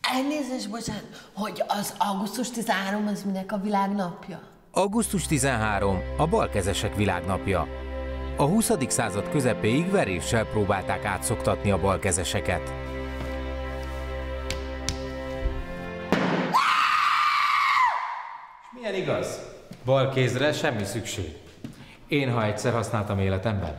Elnézést, bocsánat, hogy az augusztus 13 az minek a világnapja? Augusztus 13 a balkezesek világnapja. A 20. század közepéig veréssel próbálták átszoktatni a balkezeseket. Milyen igaz? Balkézre semmi szükség. Én, ha egyszer használtam életemben.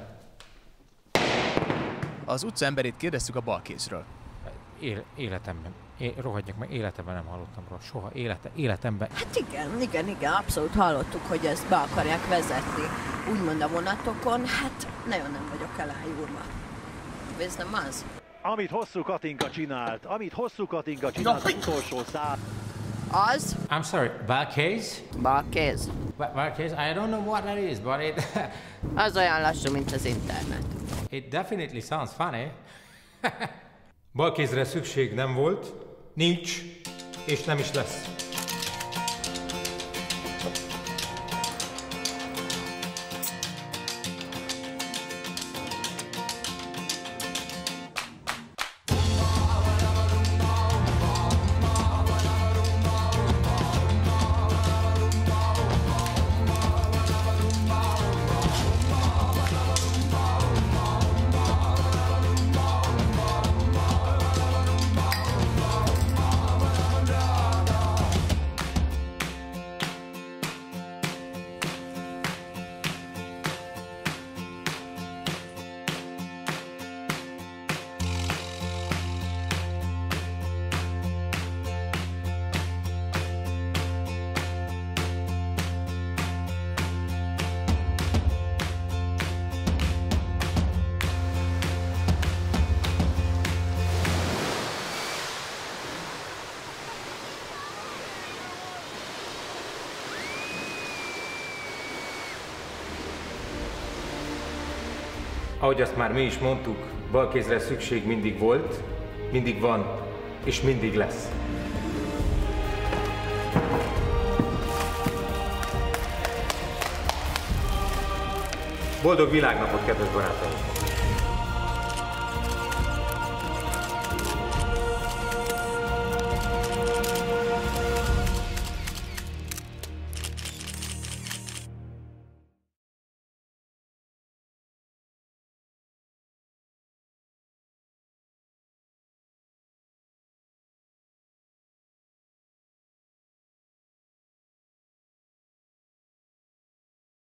Az utca emberét kérdeztük a balkézről. Életemben. Rohadjak meg, életemben nem hallottam róla. Soha életemben. Hát igen, abszolút hallottuk, hogy ezt be akarják vezetni. Úgymond a vonatokon, hát nagyon nem vagyok elájulva. Ez nem az? Amit Hosszú Katinka csinált az utolsó szám. Az? I'm sorry, balkéz? Balkéz. Balkéz? I don't know what that is, but it... Az olyan lassú, mint az internet. It definitely sounds funny. Balkézre szükség nem volt, nincs, és nem is lesz. Ahogy azt már mi is mondtuk, balkézre szükség mindig volt, mindig van, és mindig lesz. Boldog világnapot, kedves barátaim!